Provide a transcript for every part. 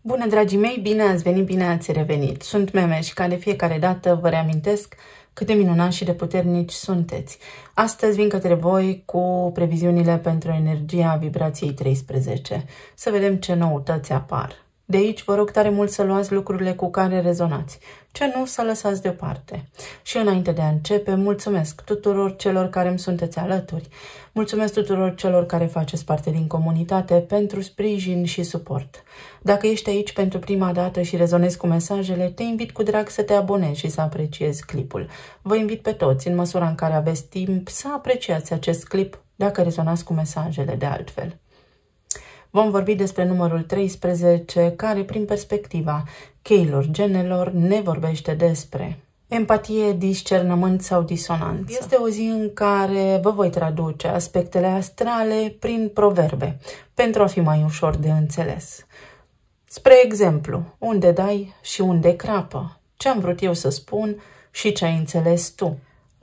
Bună, dragii mei, bine ați venit, bine ați revenit. Sunt Memeș, ca de fiecare dată vă reamintesc cât de minunați și de puternici sunteți. Astăzi vin către voi cu previziunile pentru energia vibrației 13. Să vedem ce noutăți apar. De aici vă rog tare mult să luați lucrurile cu care rezonați, ce nu să lăsați deoparte. Și înainte de a începe, mulțumesc tuturor celor care îmi sunteți alături. Mulțumesc tuturor celor care faceți parte din comunitate pentru sprijin și suport. Dacă ești aici pentru prima dată și rezonezi cu mesajele, te invit cu drag să te abonezi și să apreciezi clipul. Vă invit pe toți, în măsura în care aveți timp, să apreciați acest clip dacă rezonați cu mesajele de altfel. Vom vorbi despre numărul 13, care, prin perspectiva cheilor genelor, ne vorbește despre empatie, discernământ sau disonanță. Este o zi în care vă voi traduce aspectele astrale prin proverbe, pentru a fi mai ușor de înțeles. Spre exemplu, unde dai și unde crapă, ce am vrut eu să spun și ce ai înțeles tu.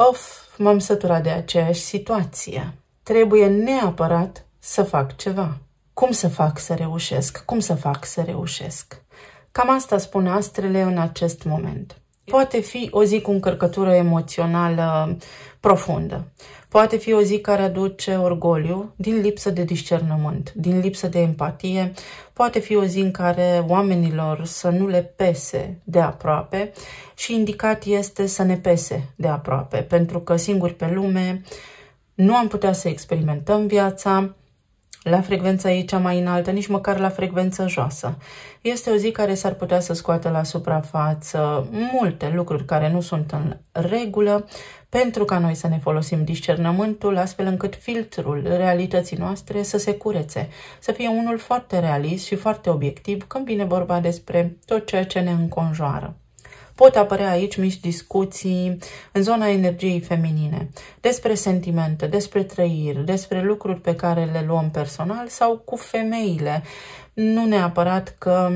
M-am săturat de aceeași situație. Trebuie neapărat să fac ceva. Cum să fac să reușesc? Cum să fac să reușesc? Cam asta spun astrele în acest moment. Poate fi o zi cu încărcătură emoțională profundă. Poate fi o zi care aduce orgoliu din lipsă de discernământ, din lipsă de empatie. Poate fi o zi în care oamenilor să nu le pese de aproape și indicat este să ne pese de aproape, pentru că singuri pe lume nu am putea să experimentăm viața la frecvența ei cea mai înaltă, nici măcar la frecvență joasă. Este o zi care s-ar putea să scoată la suprafață multe lucruri care nu sunt în regulă, pentru ca noi să ne folosim discernământul, astfel încât filtrul realității noastre să se curețe, să fie unul foarte realist și foarte obiectiv când vine vorba despre tot ceea ce ne înconjoară. Pot apărea aici mici discuții în zona energiei feminine, despre sentimente, despre trăiri, despre lucruri pe care le luăm personal sau cu femeile. Nu neapărat că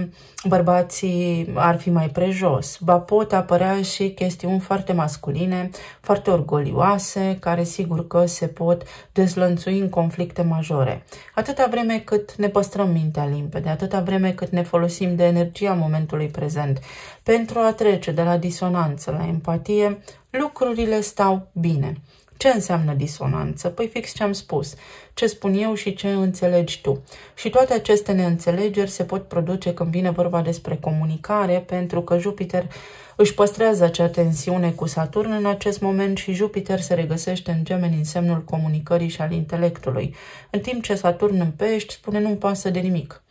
bărbații ar fi mai prejos, ba pot apărea și chestiuni foarte masculine, foarte orgolioase, care sigur că se pot dezlănțui în conflicte majore. Atâta vreme cât ne păstrăm mintea limpede, atâta vreme cât ne folosim de energia momentului prezent pentru a trece de la disonanță la empatie, lucrurile stau bine. Ce înseamnă disonanță? Păi fix ce am spus, ce spun eu și ce înțelegi tu. Și toate aceste neînțelegeri se pot produce când vine vorba despre comunicare, pentru că Jupiter își păstrează acea tensiune cu Saturn în acest moment și Jupiter se regăsește în Gemeni în semnul comunicării și al intelectului. În timp ce Saturn în Pești spune nu-mi pasă de nimic.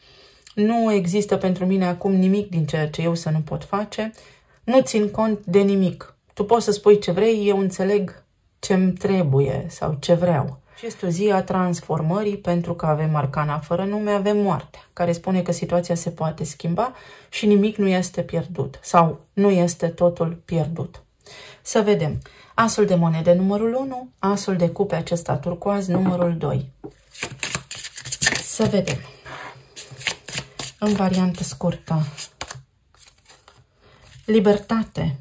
Nu există pentru mine acum nimic din ceea ce eu să nu pot face, nu țin cont de nimic. Tu poți să spui ce vrei, eu înțeleg ce-mi trebuie sau ce vreau. Și este o zi a transformării, pentru că avem arcana fără nume, avem moartea, care spune că situația se poate schimba și nimic nu este pierdut sau nu este totul pierdut. Să vedem. Asul de monede numărul 1, asul de cupe acesta turcoaz numărul 2. Să vedem. În variantă scurtă. Libertate.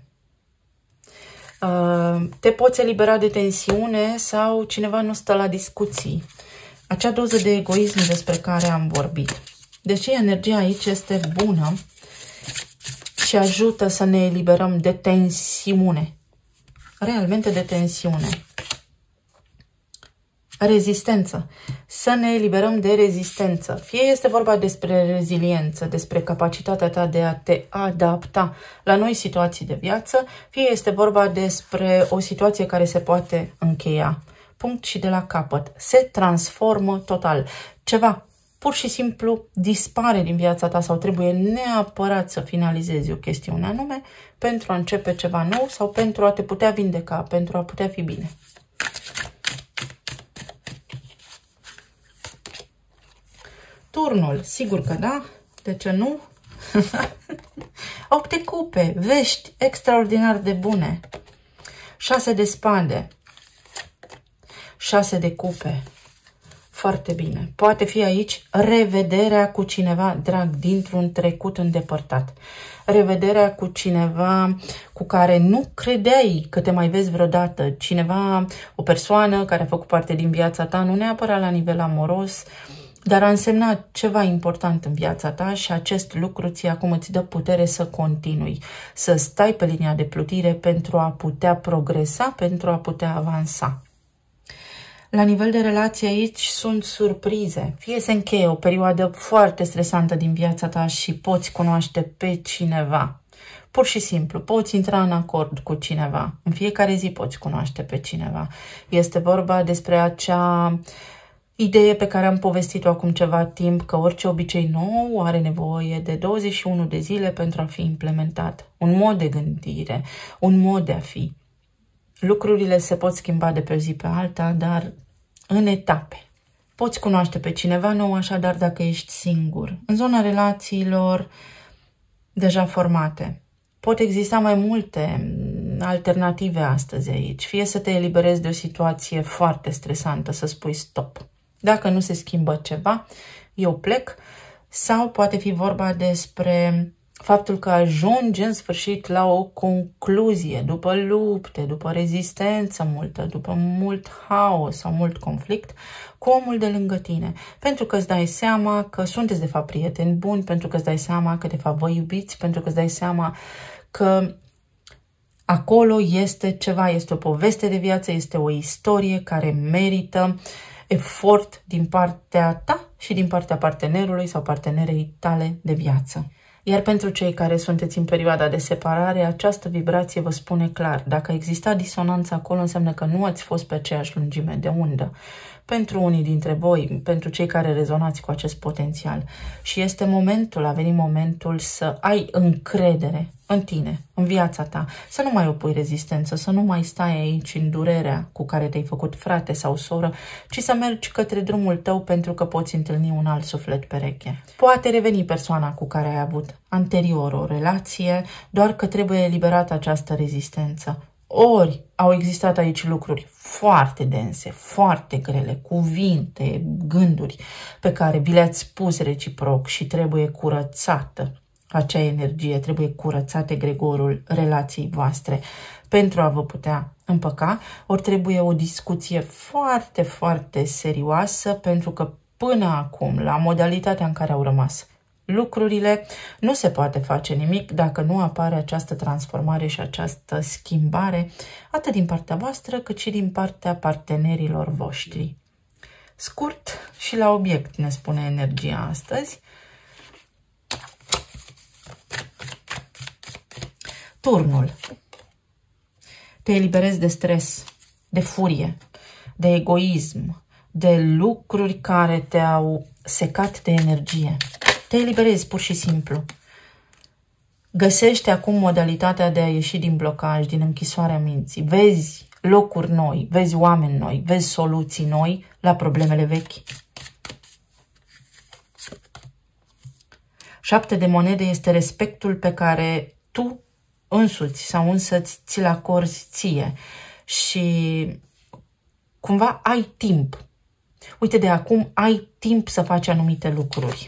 Te poți elibera de tensiune sau cineva nu stă la discuții. Acea doză de egoism despre care am vorbit. Deși energia aici este bună și ajută să ne eliberăm de tensiune. Realmente de tensiune. Rezistență. Să ne eliberăm de rezistență. Fie este vorba despre reziliență, despre capacitatea ta de a te adapta la noi situații de viață, fie este vorba despre o situație care se poate încheia. Punct și de la capăt. Se transformă total. Ceva pur și simplu dispare din viața ta sau trebuie neapărat să finalizezi o chestiune anume pentru a începe ceva nou sau pentru a te putea vindeca, pentru a putea fi bine. Turnul, sigur că da, de ce nu? 8 de cupe, vești extraordinar de bune. 6 de spade, 6 de cupe, foarte bine. Poate fi aici revederea cu cineva drag dintr-un trecut îndepărtat. Revederea cu cineva cu care nu credeai că te mai vezi vreodată. Cineva, o persoană care a făcut parte din viața ta, nu neapărat la nivel amoros, dar a însemnat ceva important în viața ta și acest lucru ție acum îți dă putere să continui, să stai pe linia de plutire pentru a putea progresa, pentru a putea avansa. La nivel de relație aici sunt surprize. Fie se încheie o perioadă foarte stresantă din viața ta și poți cunoaște pe cineva. Pur și simplu, poți intra în acord cu cineva. În fiecare zi poți cunoaște pe cineva. Este vorba despre acea idee pe care am povestit-o acum ceva timp, că orice obicei nou are nevoie de 21 de zile pentru a fi implementat. Un mod de gândire, un mod de a fi. Lucrurile se pot schimba de pe o zi pe alta, dar în etape. Poți cunoaște pe cineva nou așadar dacă ești singur. În zona relațiilor deja formate. Pot exista mai multe alternative astăzi aici. Fie să te eliberezi de o situație foarte stresantă, să spui stop. Dacă nu se schimbă ceva, eu plec. Sau poate fi vorba despre faptul că ajungi în sfârșit la o concluzie, după lupte, după rezistență multă, după mult haos sau mult conflict, cu omul de lângă tine. Pentru că îți dai seama că sunteți de fapt prieteni buni, pentru că îți dai seama că de fapt vă iubiți, pentru că îți dai seama că acolo este ceva, este o poveste de viață, este o istorie care merită efort din partea ta și din partea partenerului sau partenerei tale de viață. Iar pentru cei care sunteți în perioada de separare, această vibrație vă spune clar. Dacă exista disonanță acolo, înseamnă că nu ați fost pe aceeași lungime de undă. Pentru unii dintre voi, pentru cei care rezonați cu acest potențial. Și este momentul, a venit momentul să ai încredere în tine, în viața ta, să nu mai opui rezistență, să nu mai stai aici în durerea cu care te-ai făcut frate sau soră, ci să mergi către drumul tău pentru că poți întâlni un alt suflet pereche. Poate reveni persoana cu care ai avut anterior o relație, doar că trebuie eliberată această rezistență. Ori au existat aici lucruri foarte dense, foarte grele, cuvinte, gânduri pe care vi le-ați spus reciproc și trebuie curățată acea energie, trebuie curățat egregorul relației voastre pentru a vă putea împăca, ori trebuie o discuție foarte, foarte serioasă pentru că până acum, la modalitatea în care au rămas lucrurile, nu se poate face nimic dacă nu apare această transformare și această schimbare, atât din partea voastră, cât și din partea partenerilor voștri. Scurt și la obiect, ne spune energia astăzi. Turnul. Te eliberezi de stres, de furie, de egoism, de lucruri care te-au secat de energie. Te eliberezi pur și simplu. Găsește acum modalitatea de a ieși din blocaj, din închisoarea minții. Vezi locuri noi, vezi oameni noi, vezi soluții noi la problemele vechi. 7 de monede este respectul pe care tu însuți sau însăți ți-l acorzi ție și cumva ai timp. Uite, de acum ai timp să faci anumite lucruri.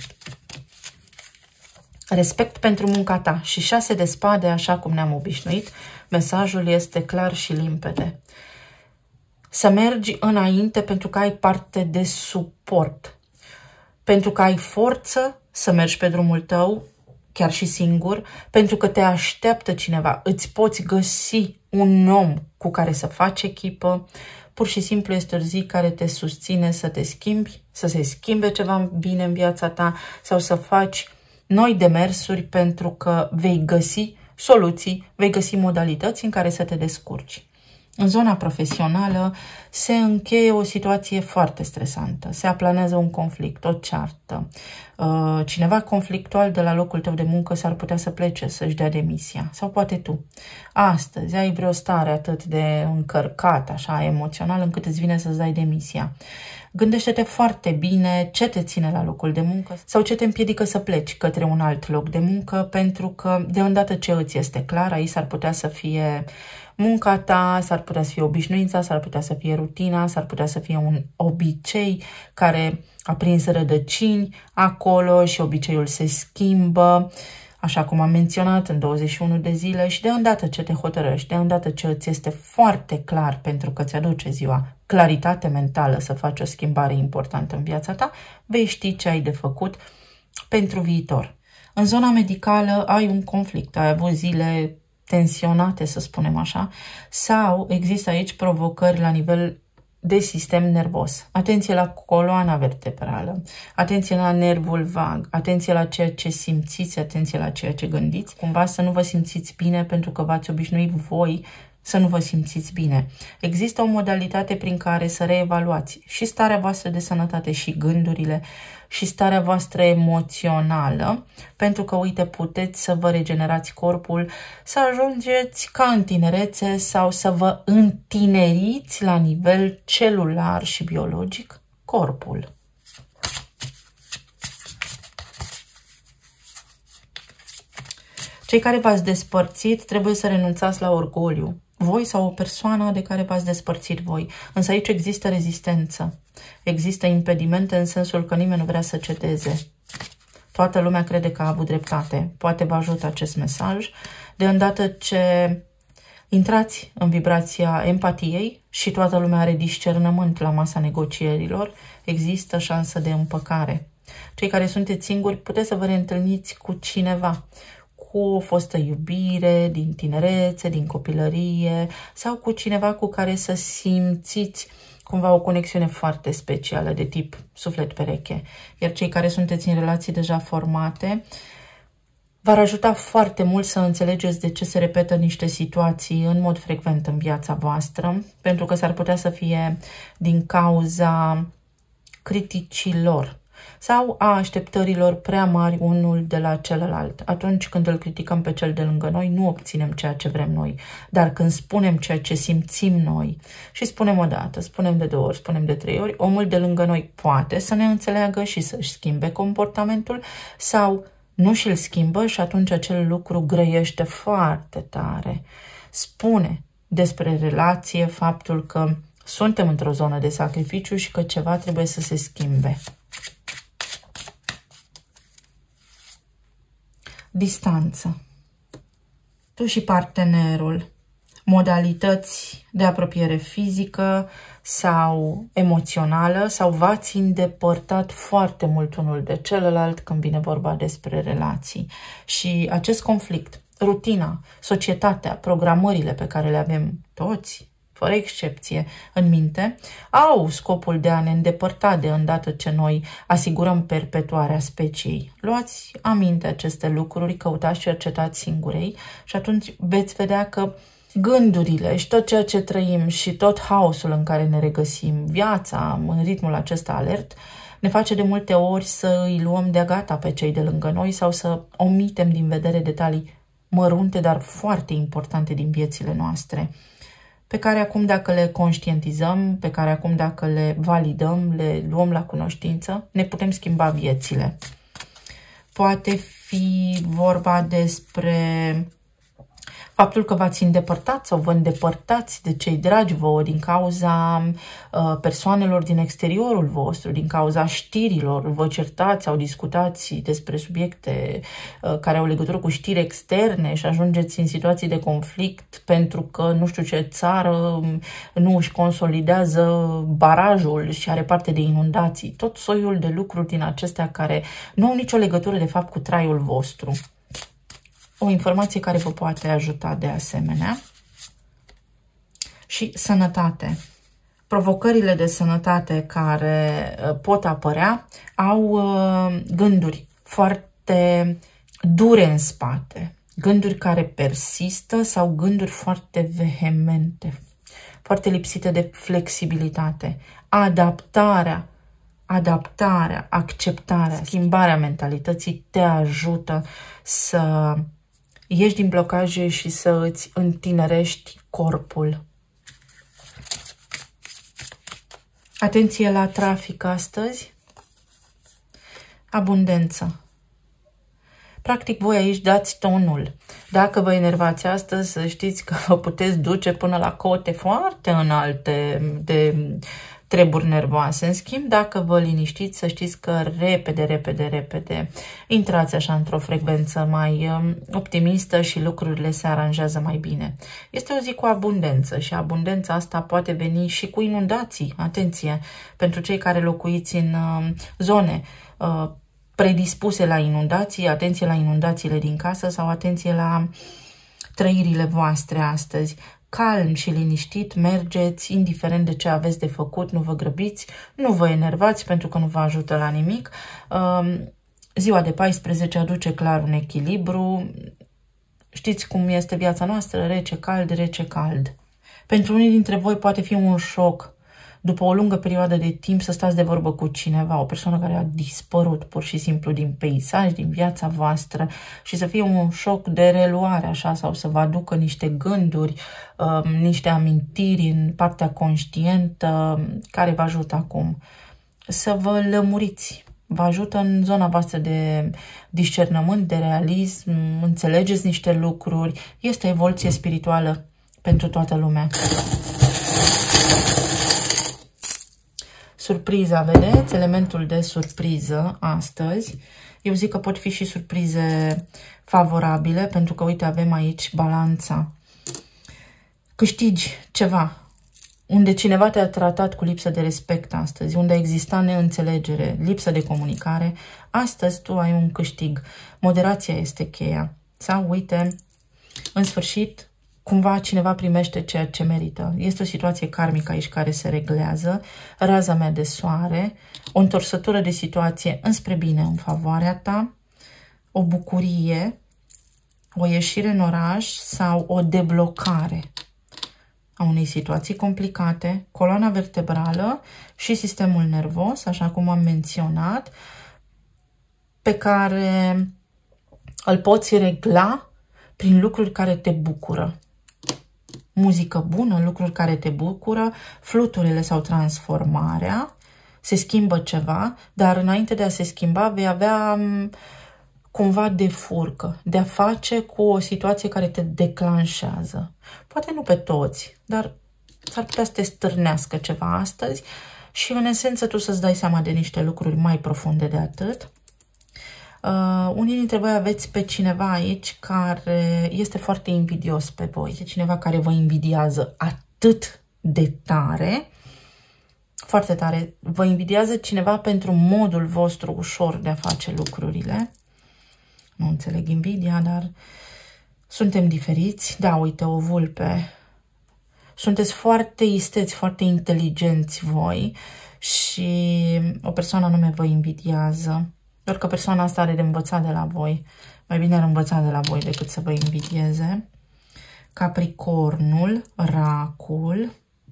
Respect pentru munca ta și 6 de spade, așa cum ne-am obișnuit, mesajul este clar și limpede. Să mergi înainte pentru că ai parte de suport, pentru că ai forță să mergi pe drumul tău, chiar și singur, pentru că te așteaptă cineva, îți poți găsi un om cu care să faci echipă, pur și simplu este o zi care te susține să te schimbi, să se schimbe ceva bine în viața ta sau să faci noi demersuri pentru că vei găsi soluții, vei găsi modalități în care să te descurci. În zona profesională se încheie o situație foarte stresantă, se aplanează un conflict, o ceartă. Cineva conflictual de la locul tău de muncă s-ar putea să plece, să-și dea demisia. Sau poate tu. Astăzi ai vreo stare atât de încărcată, așa, emoțional, încât îți vine să-ți dai demisia. Gândește-te foarte bine ce te ține la locul de muncă sau ce te împiedică să pleci către un alt loc de muncă, pentru că de îndată ce îți este clar, aici s-ar putea să fie munca ta, s-ar putea să fie obișnuința, s-ar putea să fie rutina, s-ar putea să fie un obicei care a prins rădăcini acolo și obiceiul se schimbă, așa cum am menționat, în 21 de zile și de îndată ce te hotărăști, de îndată ce îți este foarte clar pentru că ți-aduce ziua claritate mentală să faci o schimbare importantă în viața ta, vei ști ce ai de făcut pentru viitor. În zona medicală ai un conflict, ai avut zile tensionate, să spunem așa, sau există aici provocări la nivel de sistem nervos. Atenție la coloana vertebrală, atenție la nervul vag, atenție la ceea ce simțiți, atenție la ceea ce gândiți. Cumva să nu vă simțiți bine pentru că v-ați obișnuit voi să nu vă simțiți bine. Există o modalitate prin care să reevaluați și starea voastră de sănătate și gândurile și starea voastră emoțională, pentru că, uite, puteți să vă regenerați corpul, să ajungeți ca în tinerețe sau să vă întineriți la nivel celular și biologic corpul. Cei care v-ați despărțit trebuie să renunțați la orgoliu. Voi sau o persoană de care v-ați despărțit voi. Însă aici există rezistență. Există impedimente în sensul că nimeni nu vrea să cedeze. Toată lumea crede că a avut dreptate. Poate vă ajută acest mesaj. De îndată ce intrați în vibrația empatiei și toată lumea are discernământ la masa negocierilor, există șansă de împăcare. Cei care sunteți singuri puteți să vă reîntâlniți cu cineva, cu o fostă iubire din tinerețe, din copilărie sau cu cineva cu care să simțiți cumva o conexiune foarte specială de tip suflet-pereche. Iar cei care sunteți în relații deja formate v-ar ajuta foarte mult să înțelegeți de ce se repetă niște situații în mod frecvent în viața voastră, pentru că s-ar putea să fie din cauza criticilor sau a așteptărilor prea mari unul de la celălalt. Atunci când îl criticăm pe cel de lângă noi, nu obținem ceea ce vrem noi. Dar când spunem ceea ce simțim noi și spunem o dată, spunem de 2 ori, spunem de 3 ori, omul de lângă noi poate să ne înțeleagă și să-și schimbe comportamentul sau nu și-l schimbă și atunci acel lucru grăiește foarte tare. Spune despre relație faptul că suntem într-o zonă de sacrificiu și că ceva trebuie să se schimbe. Distanță. Tu și partenerul, modalități de apropiere fizică sau emoțională sau v-ați îndepărtat foarte mult unul de celălalt când vine vorba despre relații. Și acest conflict, rutina, societatea, programările pe care le avem toți, fără excepție, în minte, au scopul de a ne îndepărta de îndată ce noi asigurăm perpetuarea speciei. Luați aminte aceste lucruri, căutați și cercetați singurei și atunci veți vedea că gândurile și tot ceea ce trăim și tot haosul în care ne regăsim, viața în ritmul acesta alert, ne face de multe ori să îi luăm de-a gata pe cei de lângă noi sau să omitem din vedere detalii mărunte, dar foarte importante din viețile noastre, pe care acum dacă le conștientizăm, pe care acum dacă le validăm, le luăm la cunoștință, ne putem schimba viețile. Poate fi vorba despre faptul că v-ați îndepărtat sau vă îndepărtați de cei dragi vouă din cauza persoanelor din exteriorul vostru, din cauza știrilor, vă certați sau discutați despre subiecte care au legătură cu știri externe și ajungeți în situații de conflict pentru că nu știu ce țară nu își consolidează barajul și are parte de inundații. Tot soiul de lucruri din acestea care nu au nicio legătură de fapt cu traiul vostru. O informație care vă poate ajuta de asemenea. Și sănătate. Provocările de sănătate care pot apărea au gânduri foarte dure în spate, gânduri care persistă sau gânduri foarte vehemente, foarte lipsite de flexibilitate. Adaptarea, acceptarea, schimbarea mentalității te ajută să ieși din blocaje și să îți întinerești corpul. Atenție la trafic astăzi. Abundență. Practic voi aici dați tonul. Dacă vă enervați astăzi, să știți că vă puteți duce până la cote foarte înalte de treburi nervoase. În schimb, dacă vă liniștiți, să știți că repede intrați așa într-o frecvență mai optimistă și lucrurile se aranjează mai bine. Este o zi cu abundență și abundența asta poate veni și cu inundații. Atenție! Pentru cei care locuiți în zone predispuse la inundații, atenție la inundațiile din casă sau atenție la trăirile voastre astăzi. Calm și liniștit mergeți, indiferent de ce aveți de făcut, nu vă grăbiți, nu vă enervați pentru că nu vă ajută la nimic. Ziua de 14 aduce clar un echilibru. Știți cum este viața noastră? Rece, cald. Pentru unii dintre voi poate fi un șoc după o lungă perioadă de timp să stați de vorbă cu cineva, o persoană care a dispărut pur și simplu din peisaj, din viața voastră și să fie un șoc de reluare așa sau să vă aducă niște gânduri, niște amintiri în partea conștientă care vă ajută acum să vă lămuriți. Vă ajută în zona voastră de discernământ, de realism, înțelegeți niște lucruri. Este evoluție spirituală pentru toată lumea. Surpriza, vedeți? Elementul de surpriză astăzi. Eu zic că pot fi și surprize favorabile, pentru că, uite, avem aici balanța. Câștigi ceva, unde cineva te-a tratat cu lipsă de respect astăzi, unde exista neînțelegere, lipsă de comunicare, astăzi tu ai un câștig. Moderația este cheia. Sau, uite, în sfârșit, cumva cineva primește ceea ce merită. Este o situație karmică aici care se reglează. Raza mea de soare, o întorsătură de situație înspre bine, în favoarea ta, o bucurie, o ieșire în oraș sau o deblocare a unei situații complicate, coloana vertebrală și sistemul nervos, așa cum am menționat, pe care îl poți regla prin lucruri care te bucură. Muzică bună, lucruri care te bucură, fluturile sau transformarea, se schimbă ceva, dar înainte de a se schimba vei avea cumva de furcă, de a face cu o situație care te declanșează. Poate nu pe toți, dar s-ar putea să te stârnească ceva astăzi și în esență tu să-ți dai seama de niște lucruri mai profunde de atât. Unii dintre voi aveți pe cineva aici care este foarte invidios pe voi. Este cineva care vă invidiază atât de tare, foarte tare. Vă invidiază cineva pentru modul vostru ușor de a face lucrurile. Nu înțeleg invidia, dar suntem diferiți. Da, uite, o vulpe. Sunteți foarte isteți, foarte inteligenți voi și o persoană anume vă invidiază. Doar că persoana asta are de învățat de la voi. Mai bine ar învăța de la voi decât să vă invidieze. Capricornul, racul.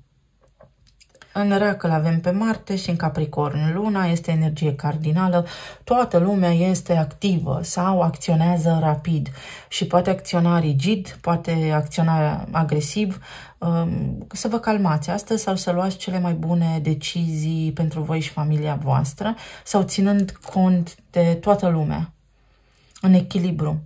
În rac îl avem pe Marte și în Capricorn. Luna este energie cardinală. Toată lumea este activă sau acționează rapid. Și poate acționa rigid, poate acționa agresiv. Să vă calmați astăzi sau să luați cele mai bune decizii pentru voi și familia voastră sau ținând cont de toată lumea. În echilibru.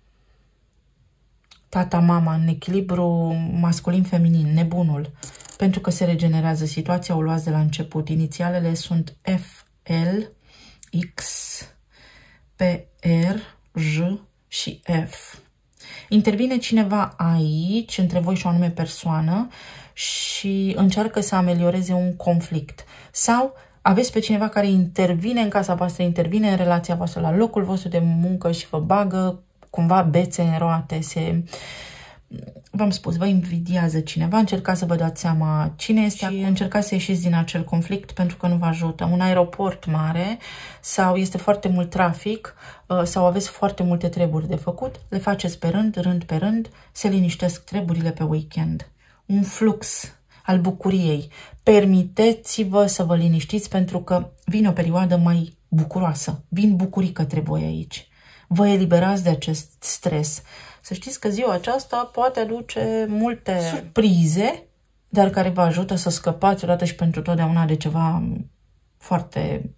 Tata, mama, în echilibru masculin-feminin, nebunul. Pentru că se regenerează situația, o luați de la început. Inițialele sunt F, L, X, P, R, J și F. Intervine cineva aici, între voi și o anume persoană și încearcă să amelioreze un conflict. Sau aveți pe cineva care intervine în casa voastră, intervine în relația voastră, la locul vostru de muncă și vă bagă cumva bețe în roate, v-am spus, vă invidiază cineva, încercați să vă dați seama cine este și încercați să ieșiți din acel conflict pentru că nu vă ajută. Un aeroport mare sau este foarte mult trafic sau aveți foarte multe treburi de făcut, le faceți pe rând pe rând, se liniștesc treburile pe weekend. Un flux al bucuriei. Permiteți-vă să vă liniștiți pentru că vine o perioadă mai bucuroasă. Vin bucurii către voi aici. Vă eliberați de acest stres. Să știți că ziua aceasta poate aduce multe surprize, dar care vă ajută să scăpați odată și pentru totdeauna de ceva foarte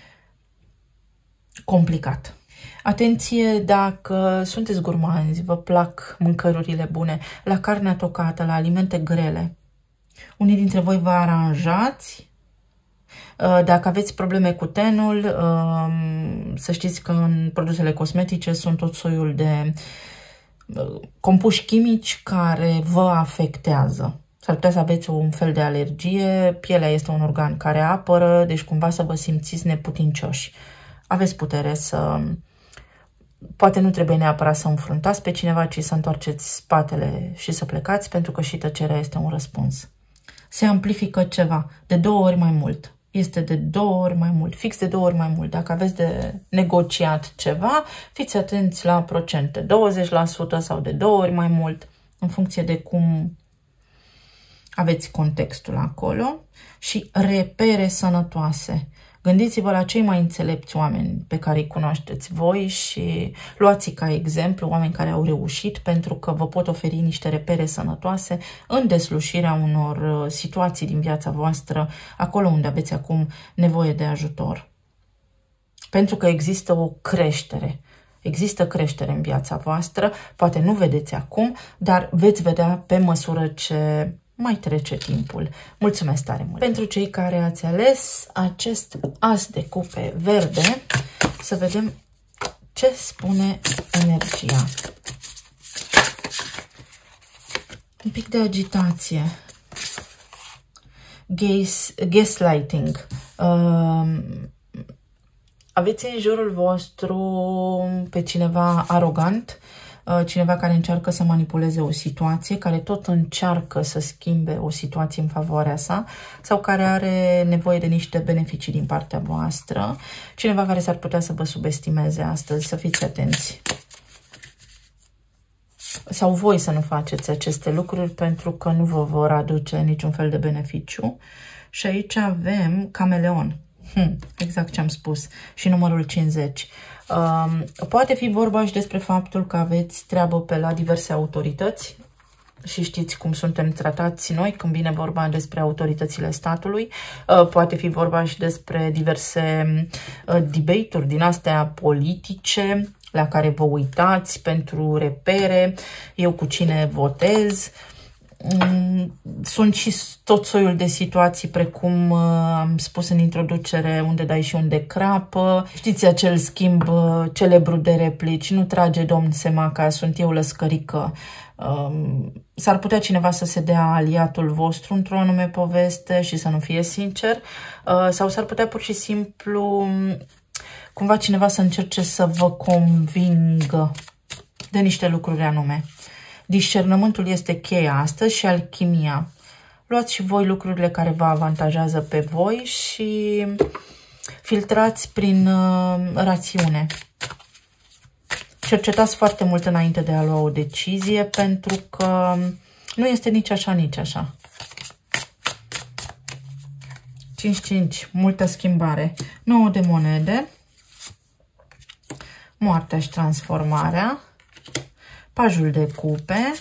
complicat. Atenție dacă sunteți gurmanzi, vă plac mâncărurile bune, la carnea tocată, la alimente grele. Unii dintre voi vă aranjați Dacă aveți probleme cu tenul, să știți că în produsele cosmetice sunt tot soiul de compuși chimici care vă afectează. S-ar putea să aveți un fel de alergie, pielea este un organ care apără, deci cumva să vă simțiți neputincioși. Aveți putere să... Poate nu trebuie neapărat să înfruntați pe cineva, ci să întoarceți spatele și să plecați, pentru că și tăcerea este un răspuns. Se amplifică ceva de 2 ori mai mult. Este de 2 ori mai mult, fix de 2 ori mai mult. Dacă aveți de negociat ceva, fiți atenți la procente, 20% sau de 2 ori mai mult, în funcție de cum aveți contextul acolo. Și repere sănătoase. Gândiți-vă la cei mai înțelepți oameni pe care îi cunoașteți voi și luați-i ca exemplu oameni care au reușit, pentru că vă pot oferi niște repere sănătoase în deslușirea unor situații din viața voastră, acolo unde aveți acum nevoie de ajutor. Pentru că există o creștere. Există creștere în viața voastră, poate nu vedeți acum, dar veți vedea pe măsură ce mai trece timpul. Mulțumesc tare mult! Pentru cei care ați ales acest as de cupe verde, să vedem ce spune energia. Un pic de agitație. Gaslighting. Aveți în jurul vostru pe cineva arogant, cineva care încearcă să manipuleze o situație, care tot încearcă să schimbe o situație în favoarea sa sau care are nevoie de niște beneficii din partea voastră, cineva care s-ar putea să vă subestimeze astăzi, să fiți atenți. Sau voi să nu faceți aceste lucruri pentru că nu vă vor aduce niciun fel de beneficiu. Și aici avem cameleon. Exact ce am spus. Și numărul 50. Poate fi vorba și despre faptul că aveți treabă pe la diverse autorități și știți cum suntem tratați noi când vine vorba despre autoritățile statului. Poate fi vorba și despre diverse debate-uri din astea politice la care vă uitați pentru repere, eu cu cine votez. Sunt și tot soiul de situații, precum am spus în introducere, unde dai și unde crapă. Știți acel schimb celebru de replici, nu trage domn Semaca, sunt eu lăscărică. S-ar putea cineva să se dea aliatul vostru într-o anume poveste și să nu fie sincer, sau s-ar putea pur și simplu cumva cineva să încerce să vă convingă de niște lucruri anume. Discernământul este cheia astăzi și alchimia. Luați și voi lucrurile care vă avantajează pe voi și filtrați prin rațiune. Cercetați foarte mult înainte de a lua o decizie, pentru că nu este nici așa, nici așa. 5-5, multă schimbare. 9 de monede. Moartea și transformarea. Pajul de cupe,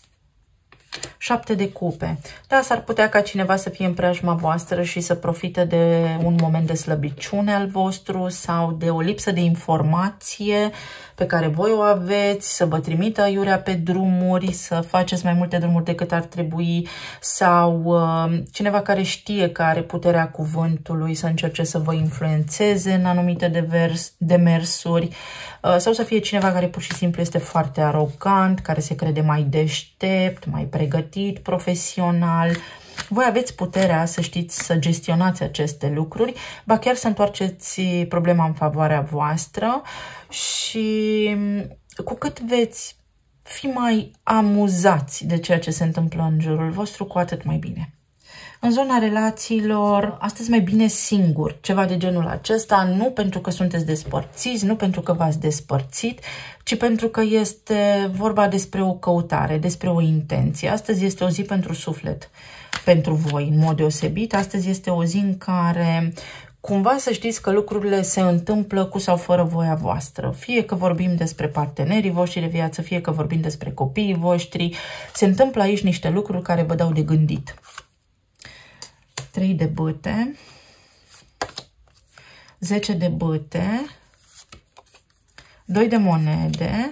7 de cupe. Da, s-ar putea ca cineva să fie în preajma voastră și să profite de un moment de slăbiciune al vostru sau de o lipsă de informație pe care voi o aveți, să vă trimită aiurea pe drumuri, să faceți mai multe drumuri decât ar trebui, sau cineva care știe că are puterea cuvântului să încerce să vă influențeze în anumite demersuri, sau să fie cineva care pur și simplu este foarte arogant, care se crede mai deștept, mai pregătit profesional. Voi aveți puterea să știți să gestionați aceste lucruri, ba chiar să întoarceți problema în favoarea voastră și cu cât veți fi mai amuzați de ceea ce se întâmplă în jurul vostru, cu atât mai bine. În zona relațiilor, astăzi mai bine singur, ceva de genul acesta, nu pentru că sunteți despărțiți, nu pentru că v-ați despărțit, ci pentru că este vorba despre o căutare, despre o intenție. Astăzi este o zi pentru suflet, pentru voi, în mod deosebit. Astăzi este o zi în care cumva să știți că lucrurile se întâmplă cu sau fără voia voastră. Fie că vorbim despre partenerii voștri de viață, fie că vorbim despre copiii voștri, se întâmplă aici niște lucruri care vă dau de gândit. 3 de bâte, 10 de bâte, 2 de monede,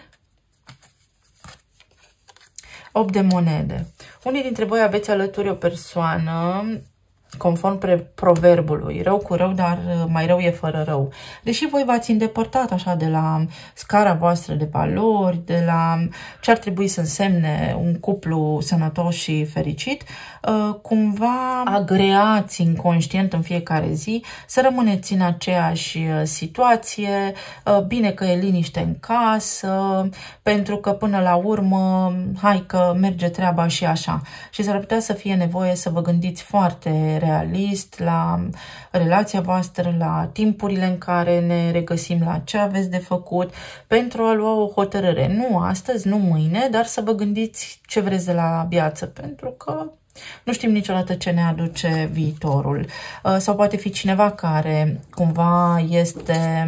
8 de monede. Unii dintre voi aveți alături o persoană conform proverbului, rău cu rău, dar mai rău e fără rău. Deși voi v-ați îndepărtat așa de la scara voastră de valori, de la ce ar trebui să însemne un cuplu sănătos și fericit, cumva agreați inconștient în fiecare zi să rămâneți în aceeași situație, bine că e liniște în casă, pentru că până la urmă, hai că merge treaba și așa. Și s-ar putea să fie nevoie să vă gândiți foarte realist la relația voastră, la timpurile în care ne regăsim, la ce aveți de făcut, pentru a lua o hotărâre. Nu astăzi, nu mâine, dar să vă gândiți ce vreți de la viață, pentru că nu știm niciodată ce ne aduce viitorul. Sau poate fi cineva care cumva este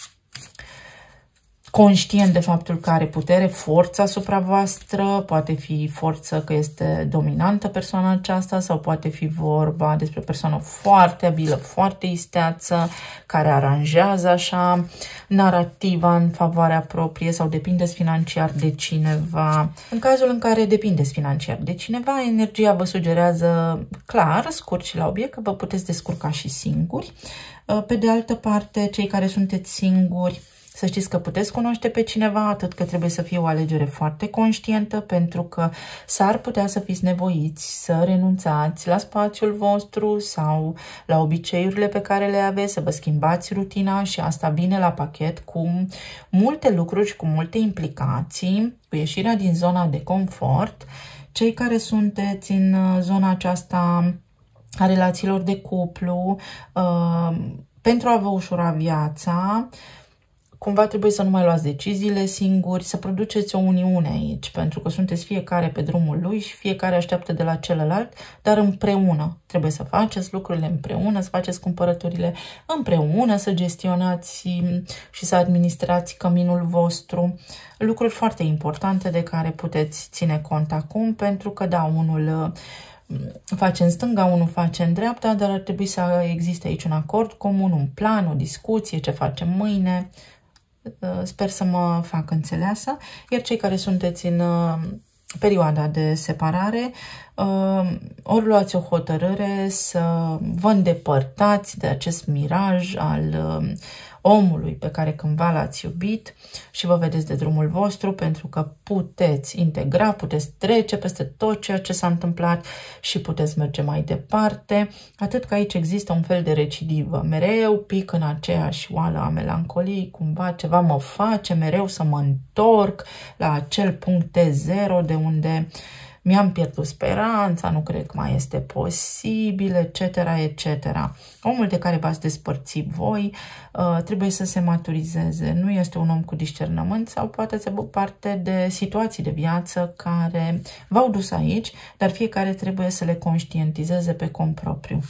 conștient de faptul că are putere, forță asupra voastră, poate fi forță că este dominantă persoana aceasta sau poate fi vorba despre o persoană foarte abilă, foarte isteață, care aranjează așa narativa în favoarea proprie sau depindeți financiar de cineva. În cazul în care depindeți financiar de cineva, energia vă sugerează clar, scurt și la obiect, că vă puteți descurca și singuri. Pe de altă parte, cei care sunteți singuri, să știți că puteți cunoaște pe cineva, atât că trebuie să fie o alegere foarte conștientă, pentru că s-ar putea să fiți nevoiți să renunțați la spațiul vostru sau la obiceiurile pe care le aveți, să vă schimbați rutina și asta vine la pachet cu multe lucruri și cu multe implicații, cu ieșirea din zona de confort. Cei care sunteți în zona aceasta a relațiilor de cuplu, pentru a vă ușura viața, cumva trebuie să nu mai luați deciziile singuri, să produceți o uniune aici, pentru că sunteți fiecare pe drumul lui și fiecare așteaptă de la celălalt, dar împreună. Trebuie să faceți lucrurile împreună, să faceți cumpărăturile împreună, să gestionați și să administrați căminul vostru. Lucruri foarte importante de care puteți ține cont acum, pentru că, da, unul face în stânga, unul face în dreapta, dar ar trebui să existe aici un acord comun, un plan, o discuție, ce facem mâine. Sper să mă fac înțeleasă. Iar cei care sunteți în perioada de separare, ori luați o hotărâre să vă îndepărtați de acest miraj al omului pe care cândva l-ați iubit și vă vedeți de drumul vostru, pentru că puteți integra, puteți trece peste tot ceea ce s-a întâmplat și puteți merge mai departe, atât că aici există un fel de recidivă. Mereu pic în aceeași oală a melancoliei, cumva ceva mă face mereu să mă întorc la acel punct T0 de unde mi-am pierdut speranța, nu cred că mai este posibil, etc., etc. Omul de care v-ați despărțit voi trebuie să se maturizeze. Nu este un om cu discernământ sau poate să aibă parte de situații de viață care v-au dus aici, dar fiecare trebuie să le conștientizeze pe cont propriu.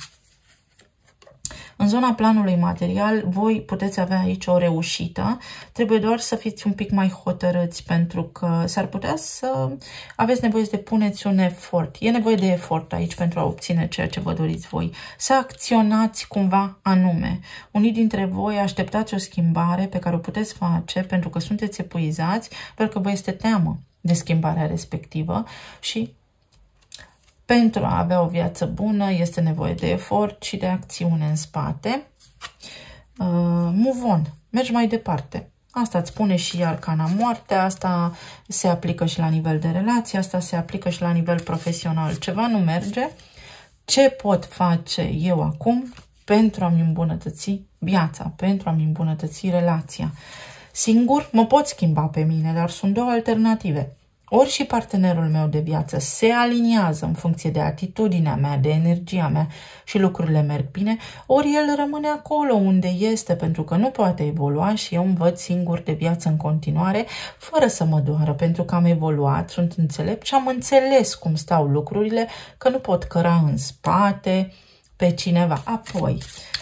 În zona planului material, voi puteți avea aici o reușită, trebuie doar să fiți un pic mai hotărâți, pentru că s-ar putea să aveți nevoie să depuneți un efort. E nevoie de efort aici pentru a obține ceea ce vă doriți voi. Să acționați cumva anume. Unii dintre voi așteptați o schimbare pe care o puteți face pentru că sunteți epuizați, pentru că vă este teamă de schimbarea respectivă și pentru a avea o viață bună este nevoie de efort și de acțiune în spate. Move on. Mergi mai departe. Asta îți spune și arcana moartea, asta se aplică și la nivel de relație, asta se aplică și la nivel profesional. Ceva nu merge. Ce pot face eu acum pentru a-mi îmbunătăți viața, pentru a-mi îmbunătăți relația? Singur mă pot schimba pe mine, dar sunt două alternative. Ori și partenerul meu de viață se aliniază în funcție de atitudinea mea, de energia mea și lucrurile merg bine, ori el rămâne acolo unde este pentru că nu poate evolua și eu îmi văd singur de viață în continuare, fără să mă doară, pentru că am evoluat, sunt înțelept și am înțeles cum stau lucrurile, că nu pot căra în spate pe cineva. Apoi,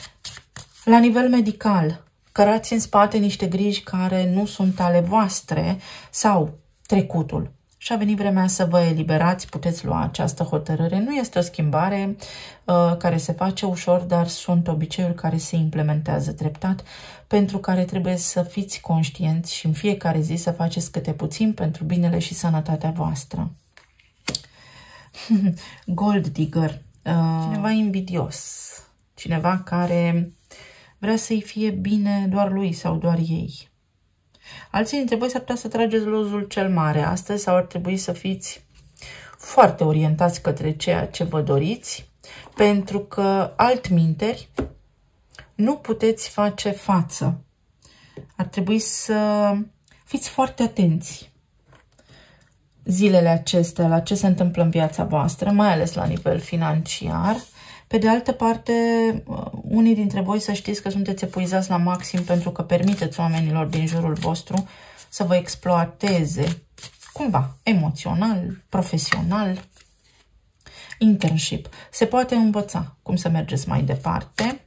la nivel medical, cărați în spate niște griji care nu sunt ale voastre sau trecutul. Și a venit vremea să vă eliberați, puteți lua această hotărâre. Nu este o schimbare care se face ușor, dar sunt obiceiuri care se implementează treptat, pentru care trebuie să fiți conștienți și în fiecare zi să faceți câte puțin pentru binele și sănătatea voastră. Gold digger. cineva invidios, cineva care vrea să-i fie bine doar lui sau doar ei. Alții dintre voi s-ar putea să trageți lozul cel mare astăzi sau ar trebui să fiți foarte orientați către ceea ce vă doriți, pentru că altminteri nu puteți face față. Ar trebui să fiți foarte atenți zilele acestea la ce se întâmplă în viața voastră, mai ales la nivel financiar. Pe de altă parte, unii dintre voi să știți că sunteți epuizați la maxim pentru că permiteți oamenilor din jurul vostru să vă exploateze cumva, emoțional, profesional. Internship. Se poate învăța cum să mergeți mai departe.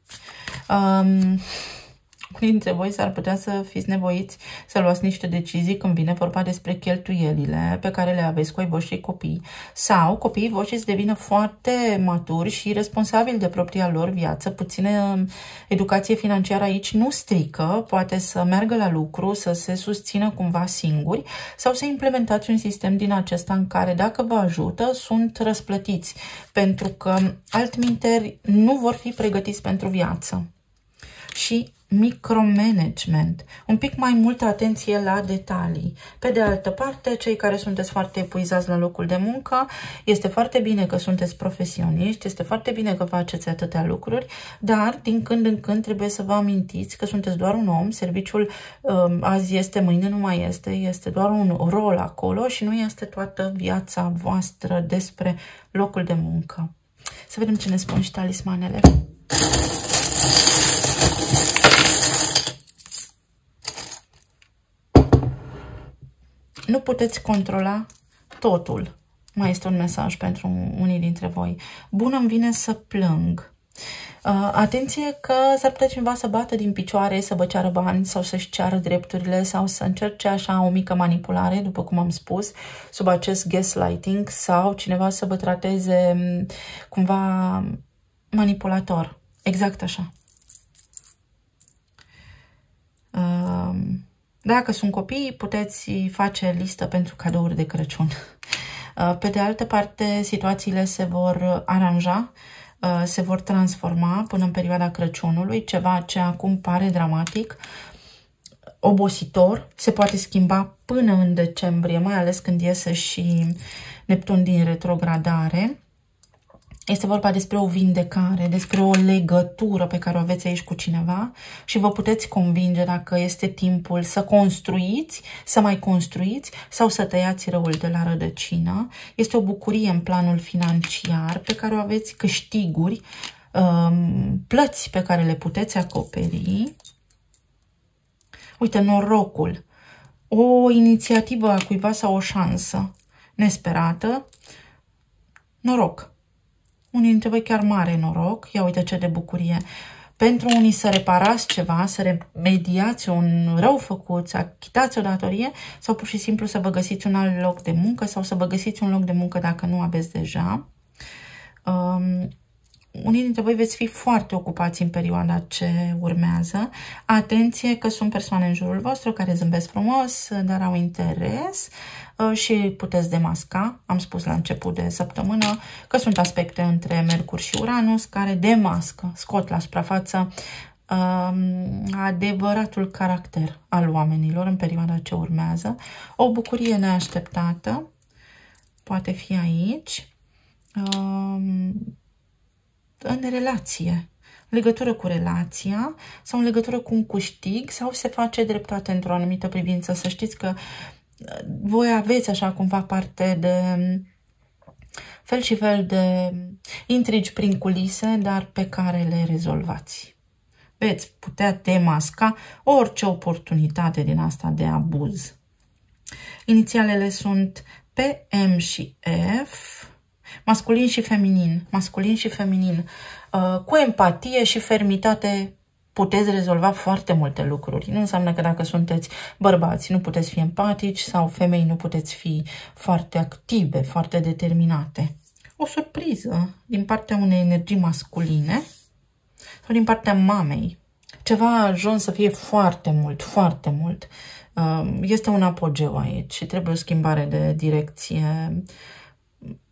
Unii dintre voi s-ar putea să fiți nevoiți să luați niște decizii când vine vorba despre cheltuielile pe care le aveți cu ai voștri copii, sau copiii voștri să devină foarte maturi și responsabili de propria lor viață. Puțină educație financiară aici nu strică, poate să meargă la lucru, să se susțină cumva singuri sau să implementați un sistem din acesta în care, dacă vă ajută, sunt răsplătiți, pentru că altminteri nu vor fi pregătiți pentru viață. Și micromanagement, un pic mai multă atenție la detalii. Pe de altă parte, cei care sunteți foarte epuizați la locul de muncă, este foarte bine că sunteți profesioniști, este foarte bine că faceți atâtea lucruri, dar din când în când trebuie să vă amintiți că sunteți doar un om, serviciul azi este, mâine nu mai este, este doar un rol acolo și nu este toată viața voastră despre locul de muncă. Să vedem ce ne spun și talismanele. Nu puteți controla totul. Mai este un mesaj pentru unii dintre voi. Bună îmi vine să plâng. Atenție că s-ar putea cineva să bată din picioare, să vă ceară bani sau să-și ceară drepturile sau să încerce așa o mică manipulare, după cum am spus, sub acest gaslighting, sau cineva să vă trateze cumva manipulator. Exact așa. Dacă sunt copii, puteți face listă pentru cadouri de Crăciun. Pe de altă parte, situațiile se vor aranja, se vor transforma până în perioada Crăciunului. Ceva ce acum pare dramatic, obositor, se poate schimba până în decembrie, mai ales când iese și Neptun din retrogradare. Este vorba despre o vindecare, despre o legătură pe care o aveți aici cu cineva și vă puteți convinge dacă este timpul să construiți, să mai construiți sau să tăiați răul de la rădăcină. Este o bucurie în planul financiar pe care o aveți, câștiguri, plăți pe care le puteți acoperi. Uite, norocul, o inițiativă a cuiva sau o șansă nesperată, noroc. Unii dintre voi chiar mare noroc. Ia uite ce de bucurie. Pentru unii să reparați ceva, să remediați un rău făcut, să achitați o datorie sau pur și simplu să vă găsiți un alt loc de muncă sau să vă găsiți un loc de muncă dacă nu aveți deja. Unii dintre voi veți fi foarte ocupați în perioada ce urmează. Atenție că sunt persoane în jurul vostru care zâmbesc frumos, dar au interes și puteți demasca. Am spus la început de săptămână că sunt aspecte între Mercur și Uranus care demască, scot la suprafață adevăratul caracter al oamenilor în perioada ce urmează. O bucurie neașteptată poate fi aici. În relație, legătură cu relația sau în legătură cu un câștig sau se face dreptate într-o anumită privință. Să știți că voi aveți așa cumva parte de fel și fel de intrigi prin culise, dar pe care le rezolvați. Veți putea demasca orice oportunitate din asta de abuz. Inițialele sunt P, M și F. Masculin și feminin, masculin și feminin. Cu empatie și fermitate puteți rezolva foarte multe lucruri. Nu înseamnă că dacă sunteți bărbați nu puteți fi empatici sau femei nu puteți fi foarte active, foarte determinate. O surpriză din partea unei energii masculine sau din partea mamei. Ceva a ajuns să fie foarte mult, foarte mult. Este un apogeu aici și trebuie o schimbare de direcție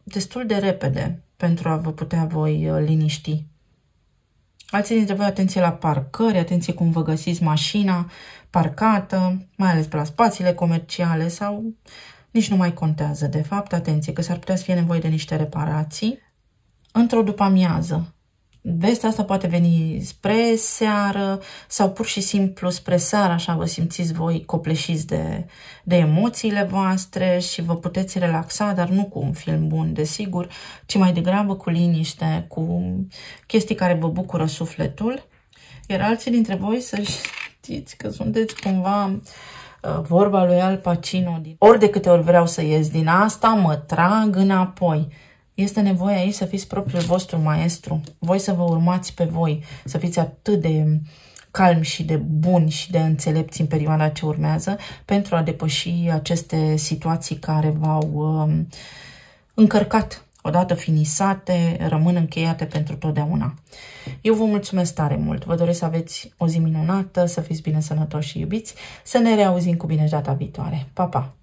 destul de repede pentru a vă putea voi liniști. Alții dintre voi, atenție la parcări, atenție cum vă găsiți mașina parcată, mai ales pe la spațiile comerciale sau nici nu mai contează, de fapt, atenție că s-ar putea să fie nevoie de niște reparații. Într-o după-amiază, vestea asta poate veni spre seară sau pur și simplu spre seară, așa vă simțiți voi copleșiți de emoțiile voastre și vă puteți relaxa, dar nu cu un film bun, desigur, ci mai degrabă cu liniște, cu chestii care vă bucură sufletul. Iar alții dintre voi să știți că sunteți cumva vorba lui Al Pacino. Ori de câte ori vreau să ies din asta, mă trag înapoi. Este nevoie aici să fiți propriul vostru maestru, voi să vă urmați pe voi, să fiți atât de calmi și de buni și de înțelepți în perioada ce urmează pentru a depăși aceste situații care v-au încărcat. Odată finisate, rămân încheiate pentru totdeauna. Eu vă mulțumesc tare mult, vă doresc să aveți o zi minunată, să fiți bine sănătoși și iubiți, să ne reauzim cu bine data viitoare. Pa, pa!